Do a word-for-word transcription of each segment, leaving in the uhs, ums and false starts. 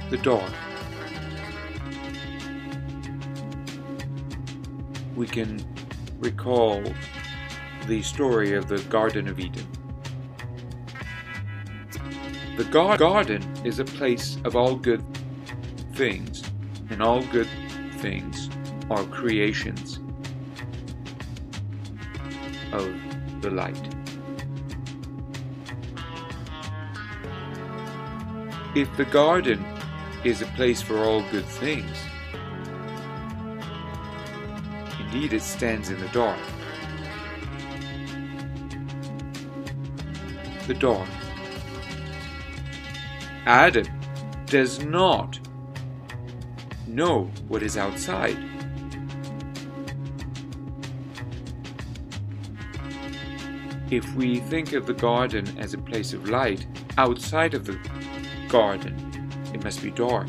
The dark. We can recall the story of the Garden of Eden. The gar garden is a place of all good things, and all good things are creations of the light. If the garden is a place for all good things, indeed it stands in the dark. The dark. Adam does not know what is outside. If we think of the garden as a place of light, outside of the garden, it must be dark.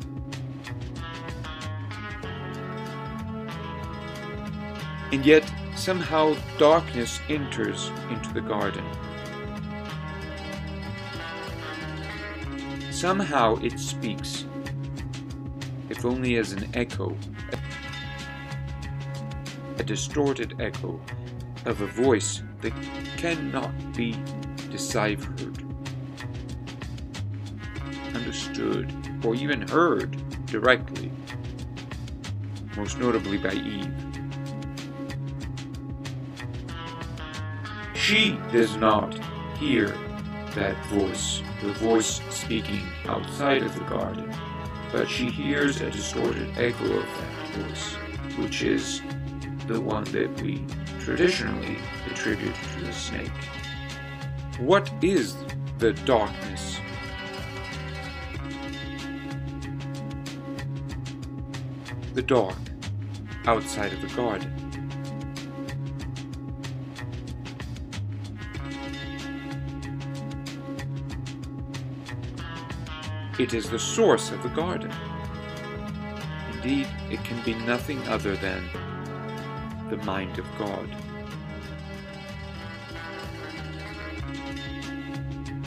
And yet, somehow darkness enters into the garden. Somehow it speaks, if only as an echo, a distorted echo of a voice that cannot be deciphered, understood, or even heard directly, most notably by Eve. She does not hear that voice, the voice speaking outside of the garden, but she hears a distorted echo of that voice, which is the one that we traditionally attribute to the snake. What is the darkness? The dark outside of the garden. It is the source of the garden. Indeed, it can be nothing other than the mind of God.